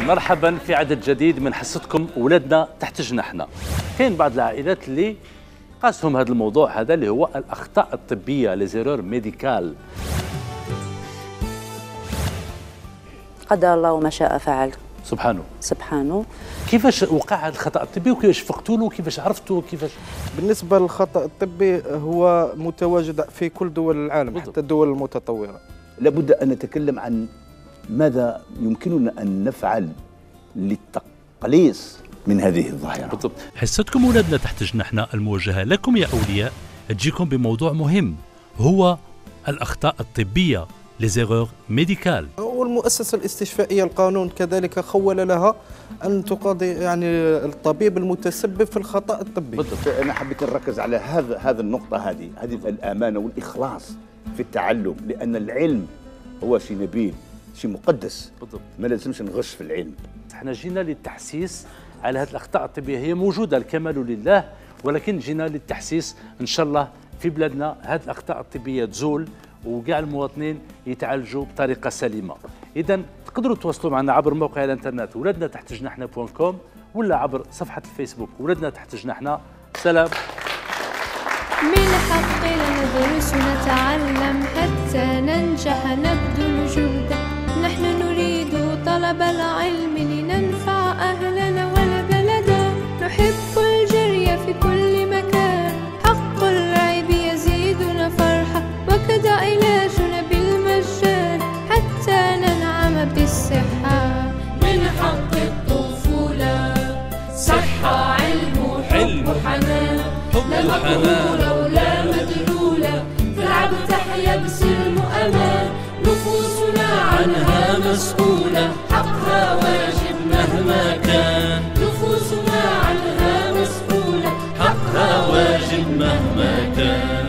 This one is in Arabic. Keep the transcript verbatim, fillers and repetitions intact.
مرحبا في عدد جديد من حصتكم ولادنا تحت جناحنا. كاين بعض العائلات اللي قاسهم هذا الموضوع هذا اللي هو الاخطاء الطبيه لي زيرور ميديكال. قدر الله وما شاء فعل. سبحانه سبحانه. كيفاش وقع هذا الخطا الطبي وكيفاش فقتوا له وكيفاش عرفتوا كيفاش؟ بالنسبه للخطا الطبي هو متواجد في كل دول العالم بالضبط. حتى الدول المتطوره. لابد ان نتكلم عن ماذا يمكننا ان نفعل للتقليص من هذه الظاهره. بالضبط. حصتكم ولادنا تحت جناحنا الموجهه لكم يا اولياء تجيكم بموضوع مهم هو الاخطاء الطبيه لي زيرور ميديكال. والمؤسسه الاستشفائيه القانون كذلك خول لها ان تقاضي يعني الطبيب المتسبب في الخطا الطبي. بالضبط. انا حبيت نركز على هذا هذا النقطه هذه هذه الامانه والاخلاص في التعلم، لان العلم هو شيء نبيل شيء مقدس. بالضبط. ما لازمش نغش في العلم. احنا جينا للتحسيس على هذه الاخطاء الطبيه، هي موجوده الكمال لله، ولكن جينا للتحسيس ان شاء الله في بلادنا هذه الاخطاء الطبيه تزول وكاع المواطنين يتعالجوا بطريقه سليمه. اذا تقدروا تواصلوا معنا عبر موقع الانترنت ولادنا تحت جناحنا بوان كوم ولا عبر صفحه الفيسبوك ولادنا تحت جناحنا. سلام. من حقنا ندرس ونتعلم حتى ننجح نبذل جهدا. نحن نريد طلب العلم لننفع أهلنا والبلدا. نحب الجري في كل مكان، حق العيب يزيدنا فرحة، وكذا علاجنا بالمجان حتى ننعم بالصحة. من حق الطفولة صحة علم وحب وحنان، لا مقهورة ولا مدلولة، تلعب تحيا بسلم وأمان. نفوسنا عنها مسؤولة، حقها واجب مهما كان. نفوسنا عنها مسؤولة، حقها واجب مهما كان.